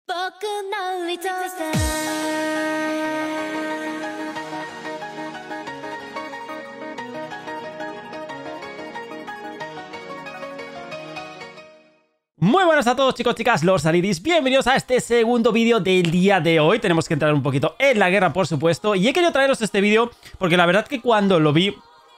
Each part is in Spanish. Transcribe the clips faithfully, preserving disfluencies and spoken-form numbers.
僕の愛さ Muy buenas a todos, chicos, chicas, los Salidis. Bienvenidos a este segundo vídeo del día de hoy. Tenemos que entrar un poquito en la guerra, por supuesto. Y he querido traeros este vídeo porque la verdad que cuando lo vi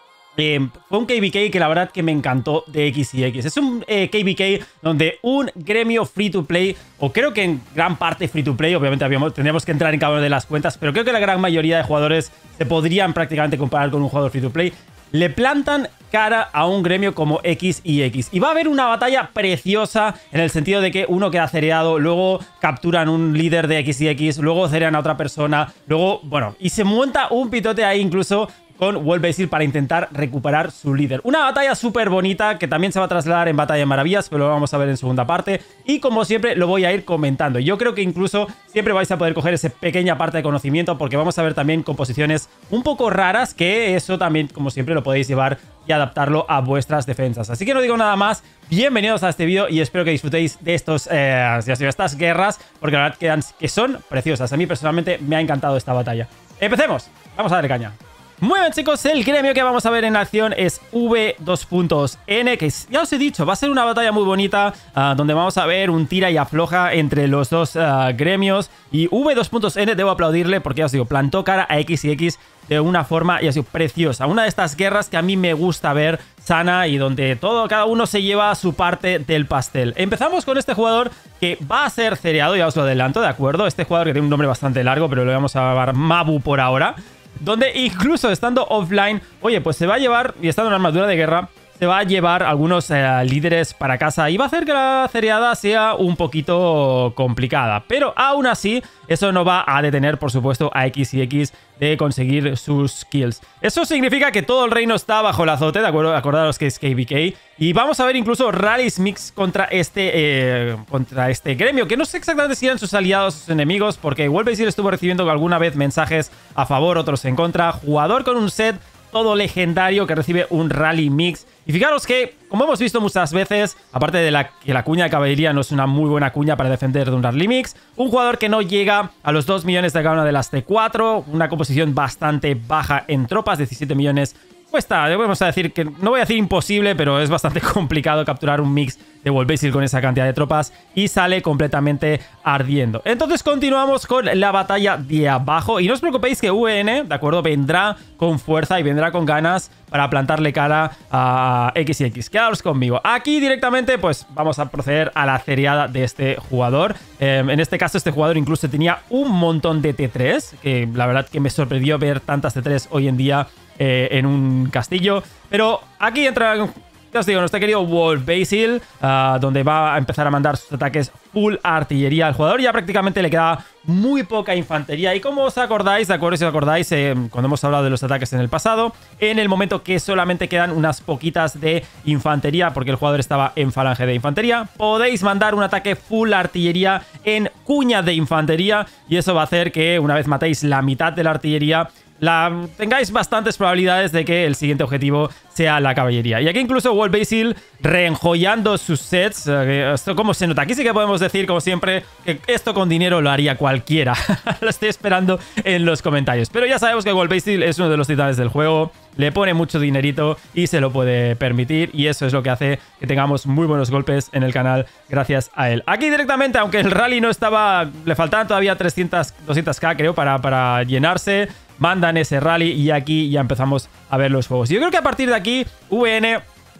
eh, fue un K V K que la verdad que me encantó de X y X. Es un eh, K V K donde un gremio free to play, o creo que en gran parte free to play, obviamente habíamos, tendríamos que entrar en cada una de las cuentas, pero creo que la gran mayoría de jugadores se podrían prácticamente comparar con un jugador free to play. Le plantan cara a un gremio como X y X. Y va a haber una batalla preciosa en el sentido de que uno queda cereado, luego capturan un líder de X y X, luego cerean a otra persona, luego, bueno, y se monta un pitote ahí incluso con World Basil para intentar recuperar su líder. Una batalla súper bonita que también se va a trasladar en Batalla de Maravillas, pero lo vamos a ver en segunda parte. Y como siempre lo voy a ir comentando. Yo creo que incluso siempre vais a poder coger esa pequeña parte de conocimiento porque vamos a ver también composiciones un poco raras que eso también, como siempre, lo podéis llevar y adaptarlo a vuestras defensas. Así que no digo nada más. Bienvenidos a este vídeo y espero que disfrutéis de estos, eh, de estas guerras porque la verdad que, que son preciosas. A mí personalmente me ha encantado esta batalla. Empecemos. Vamos a darle caña. Muy bien, chicos, el gremio que vamos a ver en acción es V dos N, que ya os he dicho, va a ser una batalla muy bonita, uh, donde vamos a ver un tira y afloja entre los dos uh, gremios. Y V dos N debo aplaudirle porque, ya os digo, plantó cara a X y X de una forma, ya os digo, preciosa. Una de estas guerras que a mí me gusta ver sana y donde todo, cada uno se lleva su parte del pastel. Empezamos con este jugador que va a ser cereado, ya os lo adelanto, ¿de acuerdo? Este jugador que tiene un nombre bastante largo, pero lo vamos a llamar Mabu por ahora. Donde incluso estando offline, oye, pues se va a llevar, y estando en armadura de guerra, se va a llevar algunos eh, líderes para casa y va a hacer que la cereada sea un poquito complicada. Pero aún así, eso no va a detener, por supuesto, a X y X de conseguir sus kills. Eso significa que todo el reino está bajo el azote, ¿de acuerdo? Acordaros que es K V K. Y vamos a ver incluso rallies mix contra este, eh, contra este gremio, que no sé exactamente si eran sus aliados o sus enemigos, porque World Basil estuvo recibiendo alguna vez mensajes a favor, otros en contra. Jugador con un set todo legendario que recibe un rally mix. Y fijaros que, como hemos visto muchas veces, aparte de la, que la cuña de caballería no es una muy buena cuña para defender de un rally mix, un jugador que no llega a los dos millones de cada una de las T cuatro, una composición bastante baja en tropas, diecisiete millones. Cuesta, vamos a decir que, no voy a decir imposible, pero es bastante complicado capturar un mix de World Basil con esa cantidad de tropas y sale completamente ardiendo. Entonces continuamos con la batalla de abajo y no os preocupéis que V N, ¿de acuerdo? Vendrá con fuerza y vendrá con ganas para plantarle cara a X y X. Quedaos conmigo. Aquí directamente pues vamos a proceder a la cereada de este jugador. Eh, en este caso este jugador incluso tenía un montón de T tres, que la verdad que me sorprendió ver tantas T tres hoy en día Eh, en un castillo. Pero aquí entra, ya os digo, nuestro querido World Basil, uh, donde va a empezar a mandar sus ataques full artillería al jugador. Ya prácticamente le queda muy poca infantería. Y como os acordáis, de acuerdo, si os acordáis, eh, cuando hemos hablado de los ataques en el pasado, en el momento que solamente quedan unas poquitas de infantería, porque el jugador estaba en falange de infantería, podéis mandar un ataque full artillería en cuña de infantería. Y eso va a hacer que una vez matéis la mitad de la artillería, La, tengáis bastantes probabilidades de que el siguiente objetivo sea la caballería. Y aquí incluso World Basil reenjoyando sus sets. Eh, esto como se nota. Aquí sí que podemos decir, como siempre, que esto con dinero lo haría cualquiera. Lo estoy esperando en los comentarios. Pero ya sabemos que World Basil es uno de los titanes del juego. Le pone mucho dinerito y se lo puede permitir. Y eso es lo que hace que tengamos muy buenos golpes en el canal gracias a él. Aquí directamente, aunque el rally no estaba... Le faltaban todavía trescientas, doscientas K, creo, para, para llenarse. Mandan ese rally y aquí ya empezamos a ver los fuegos. Yo creo que a partir de aquí V N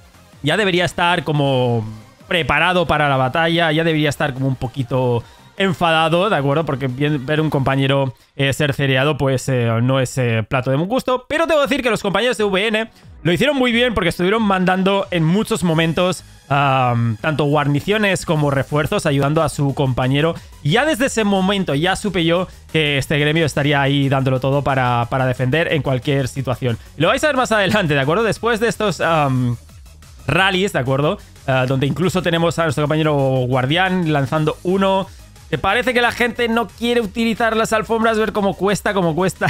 ya debería estar como preparado para la batalla, ya debería estar como un poquito enfadado, ¿de acuerdo? Porque ver un compañero eh, ser cereado pues eh, no es eh, plato de buen gusto. Pero tengo que decir que los compañeros de V N lo hicieron muy bien porque estuvieron mandando en muchos momentos um, tanto guarniciones como refuerzos ayudando a su compañero. Y ya desde ese momento ya supe yo que este gremio estaría ahí dándolo todo para, para defender en cualquier situación. Y lo vais a ver más adelante, ¿de acuerdo? Después de estos um, rallies, ¿de acuerdo? Uh, donde incluso tenemos a nuestro compañero guardián lanzando uno. ¿Te parece que la gente no quiere utilizar las alfombras? Ver cómo cuesta, cómo cuesta.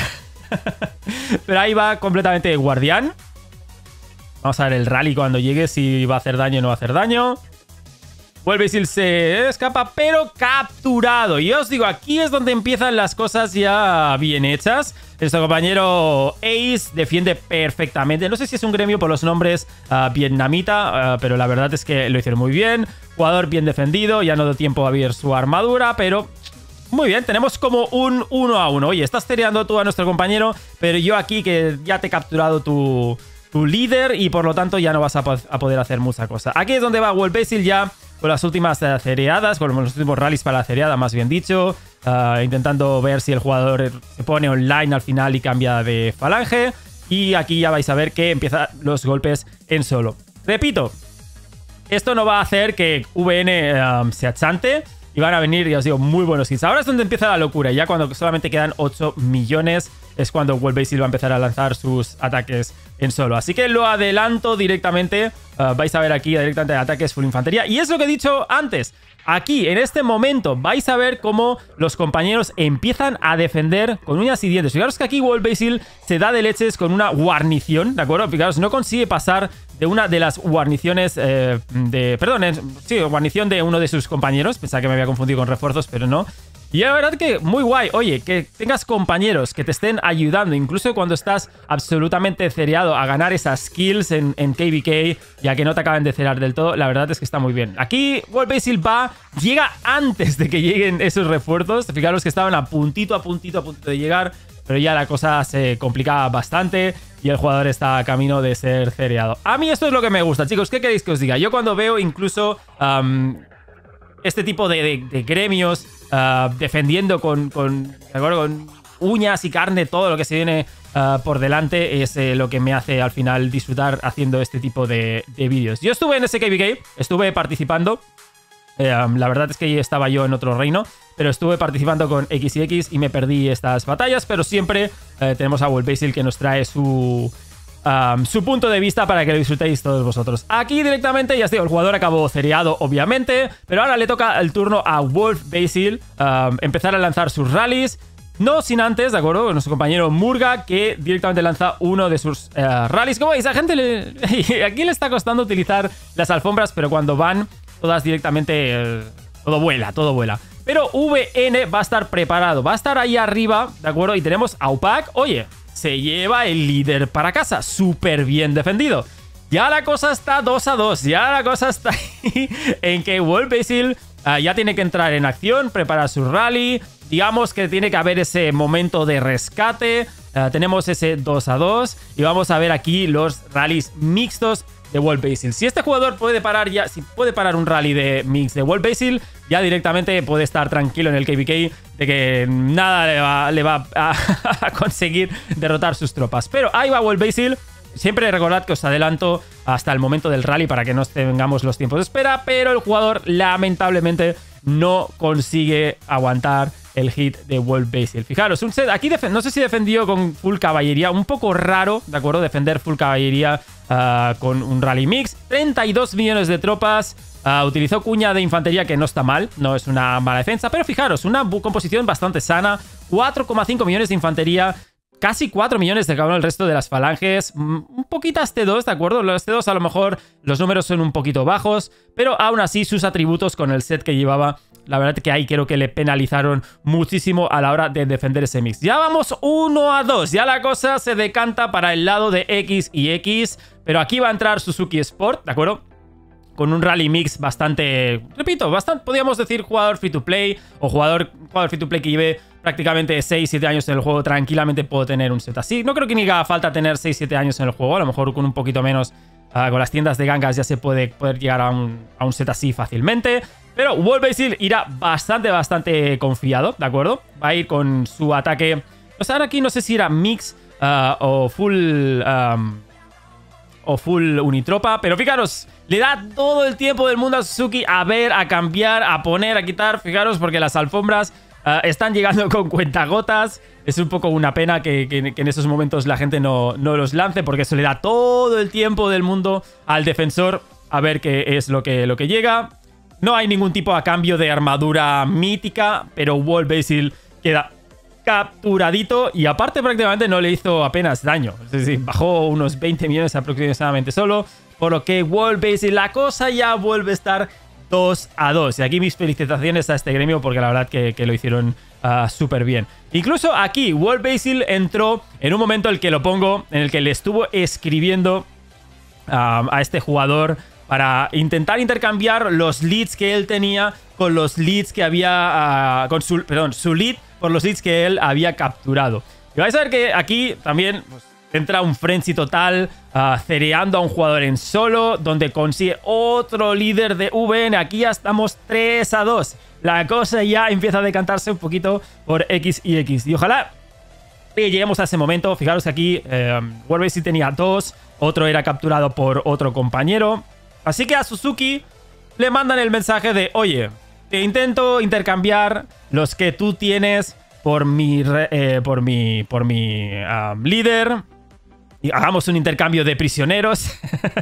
Pero ahí va completamente guardián. Vamos a ver el rally cuando llegue, si va a hacer daño o no va a hacer daño. Wall Basil se escapa, pero capturado. Y os digo, aquí es donde empiezan las cosas ya bien hechas. Nuestro compañero Ace defiende perfectamente. No sé si es un gremio por los nombres uh, vietnamita, uh, pero la verdad es que lo hicieron muy bien. Jugador bien defendido, ya no dio tiempo a ver su armadura, pero... Muy bien, tenemos como un uno a uno. Oye, estás tereando tú a nuestro compañero, pero yo aquí que ya te he capturado tu, tu líder y por lo tanto ya no vas a, po a poder hacer mucha cosa. Aquí es donde va Wall Basil ya con las últimas uh, cereadas, con los últimos rallies para la cereada, más bien dicho. Uh, intentando ver si el jugador se pone online al final y cambia de falange. Y aquí ya vais a ver que empiezan los golpes en solo. Repito, esto no va a hacer que V N um, se achante. Y van a venir, ya os digo, muy buenos hits. Ahora es donde empieza la locura. Ya cuando solamente quedan ocho millones es cuando Wall Basil va a empezar a lanzar sus ataques en solo. Así que lo adelanto directamente. Uh, vais a ver aquí directamente ataques full infantería. Y es lo que he dicho antes. Aquí, en este momento, vais a ver cómo los compañeros empiezan a defender con uñas y dientes. Fijaros que aquí Wall Basil se da de leches con una guarnición, ¿de acuerdo? Fijaros, no consigue pasar de una de las guarniciones eh, de... Perdón, eh, sí, guarnición de uno de sus compañeros. Pensaba que me había confundido con refuerzos, pero no. Y la verdad que muy guay. Oye, que tengas compañeros que te estén ayudando, incluso cuando estás absolutamente cereado a ganar esas kills en, en K V K, ya que no te acaban de cerar del todo, la verdad es que está muy bien. Aquí Wall Basil va, llega antes de que lleguen esos refuerzos. Fijaros que estaban a puntito, a puntito, a puntito de llegar, pero ya la cosa se complicaba bastante y el jugador está a camino de ser cereado. A mí esto es lo que me gusta, chicos. ¿Qué queréis que os diga? Yo cuando veo incluso... Um, este tipo de, de, de gremios uh, defendiendo con, con, con uñas y carne todo lo que se viene uh, por delante es eh, lo que me hace al final disfrutar haciendo este tipo de, de vídeos. Yo estuve en ese K V K, estuve participando. Eh, um, la verdad es que estaba yo en otro reino, pero estuve participando con X y X y me perdí estas batallas, pero siempre eh, tenemos a Wall Basil que nos trae su... Um, su punto de vista para que lo disfrutéis todos vosotros. Aquí directamente, ya os digo, el jugador acabó cereado, obviamente, pero ahora le toca el turno a Wolf Basil um, empezar a lanzar sus rallies. No sin antes, ¿de acuerdo? Nuestro compañero Murga, que directamente lanza uno de sus uh, rallies. Como veis, a gente le... aquí le está costando utilizar las alfombras, pero cuando van todas directamente... Uh, todo vuela, todo vuela. Pero V N va a estar preparado, va a estar ahí arriba, ¿de acuerdo? Y tenemos a Upac. Oye, se lleva el líder para casa. Súper bien defendido. Ya la cosa está dos a dos. Ya la cosa está ahí en que Wall Basil uh, ya tiene que entrar en acción, preparar su rally. Digamos que tiene que haber ese momento de rescate. Uh, tenemos ese dos a dos. Y vamos a ver aquí los rallies mixtos de Wall Basil. Si este jugador puede parar ya, si puede parar un rally de mix de Wall Basil, ya directamente puede estar tranquilo en el K V K de que nada le va, le va a, a conseguir derrotar sus tropas. Pero ahí va Wall Basil. Siempre recordad que os adelanto hasta el momento del rally para que no tengamos los tiempos de espera, pero el jugador lamentablemente no consigue aguantar el hit de Wall Basil. Fijaros, un set aquí no sé si defendió con full caballería, un poco raro, ¿de acuerdo? Defender full caballería uh, con un rally mix. treinta y dos millones de tropas. Uh, utilizó cuña de infantería, que no está mal, no es una mala defensa, pero fijaros, una composición bastante sana. cuatro coma cinco millones de infantería. Casi cuatro millones de cada uno del resto de las falanges. Un poquitas T dos, ¿de acuerdo? Los T dos a lo mejor los números son un poquito bajos, pero aún así sus atributos con el set que llevaba, la verdad que ahí creo que le penalizaron muchísimo a la hora de defender ese mix. Ya vamos uno a dos, ya la cosa se decanta para el lado de X y X, pero aquí va a entrar Suzuki Sport, ¿de acuerdo? Con un rally mix bastante, repito, bastante, podríamos decir jugador free to play o jugador, jugador free to play que lleve prácticamente seis siete años en el juego. Tranquilamente puedo tener un set así. No creo que ni haga falta tener seis siete años en el juego. A lo mejor con un poquito menos, uh, con las tiendas de gangas ya se puede poder llegar a un, a un set así fácilmente. Pero Wall Basil irá bastante, bastante confiado, ¿de acuerdo? Va a ir con su ataque. O sea, ahora aquí no sé si era mix uh, o full... Um, o full unitropa, pero fijaros, le da todo el tiempo del mundo a Suzuki a ver, a cambiar, a poner, a quitar. Fijaros, porque las alfombras uh, están llegando con cuentagotas. Es un poco una pena que, que, que en esos momentos la gente no, no los lance, porque eso le da todo el tiempo del mundo al defensor a ver qué es lo que, lo que llega. No hay ningún tipo a cambio de armadura mítica, pero Wall Basil queda capturadito y aparte prácticamente no le hizo apenas daño. Es decir, bajó unos veinte millones aproximadamente solo, por lo que Wall Basil, la cosa ya vuelve a estar dos a dos. Y aquí mis felicitaciones a este gremio porque la verdad que, que lo hicieron uh, súper bien. Incluso aquí, World Basil entró en un momento en el que lo pongo, en el que le estuvo escribiendo uh, a este jugador para intentar intercambiar los leads que él tenía con los leads que había... Uh, con su, perdón, su lead por los leads que él había capturado. Y vais a ver que aquí también... Pues, entra un frenzy total, uh, cereando a un jugador en solo, donde consigue otro líder de V N. Aquí ya estamos tres a dos. La cosa ya empieza a decantarse un poquito por X y X. Y ojalá lleguemos a ese momento. Fijaros que aquí eh, World Basil tenía dos, otro era capturado por otro compañero. Así que a Suzuki le mandan el mensaje de, oye, te intento intercambiar los que tú tienes por mi, eh, por mi, por mi uh, líder. Y hagamos un intercambio de prisioneros.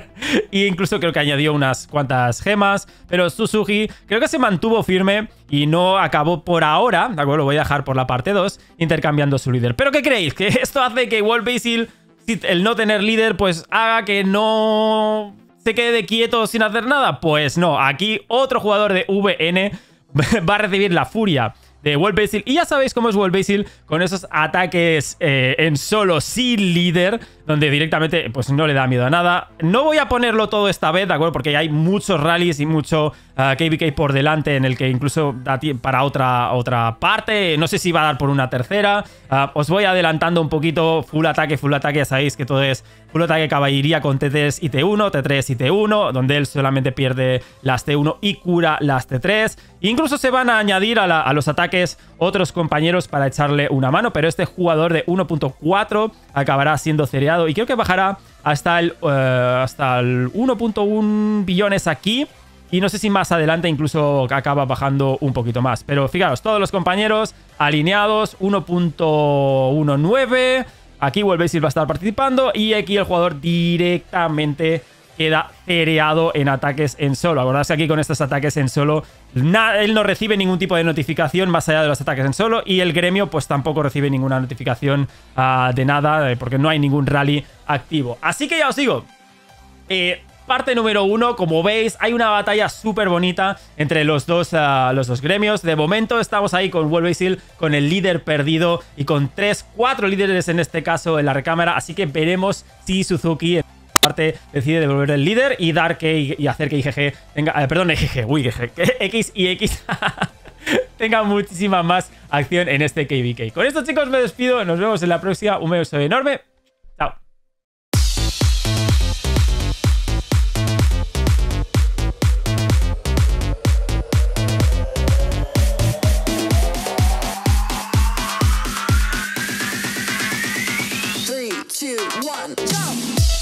E incluso creo que añadió unas cuantas gemas. Pero Suzuki creo que se mantuvo firme y no acabó por ahora, de acuerdo, lo voy a dejar por la parte dos, intercambiando su líder. ¿Pero qué creéis? ¿Que esto hace que World Basil, el no tener líder, pues haga que no se quede quieto sin hacer nada? Pues no, aquí otro jugador de V N va a recibir la furia de World Basil. Y ya sabéis cómo es World Basil con esos ataques eh, en solo sin líder, donde directamente pues no le da miedo a nada. No voy a ponerlo todo esta vez, ¿de acuerdo? Porque hay muchos rallies y mucho uh, K V K por delante en el que incluso da para otra, otra parte. No sé si va a dar por una tercera. Uh, os voy adelantando un poquito. Full ataque, full ataque. Ya sabéis que todo es full ataque caballería con T tres y T uno, T tres y T uno, donde él solamente pierde las T uno y cura las T tres. Incluso se van a añadir a, la, a los ataques otros compañeros para echarle una mano, pero este jugador de uno punto cuatro acabará siendo cereado y creo que bajará hasta el, uh, hasta el uno punto uno billones aquí. Y no sé si más adelante incluso acaba bajando un poquito más. Pero fijaros, todos los compañeros alineados, uno punto diecinueve. Aquí World Basil va a estar participando y aquí el jugador directamente queda cereado en ataques en solo. Acordaos que aquí con estos ataques en solo, nada, él no recibe ningún tipo de notificación más allá de los ataques en solo y el gremio pues tampoco recibe ninguna notificación uh, de nada, eh, porque no hay ningún rally activo. Así que ya os digo, eh, parte número uno, como veis, hay una batalla súper bonita entre los dos, uh, los dos gremios. De momento estamos ahí con World Basil, con el líder perdido y con tres, cuatro líderes en este caso en la recámara. Así que veremos si Suzuki parte decide devolver el líder y dar que y hacer que I G G tenga, eh, perdón, I G G, uy, I G G, que X y X tenga muchísima más acción en este K V K. Con esto, chicos, me despido, nos vemos en la próxima, un beso enorme, chao. three, two, one, jump!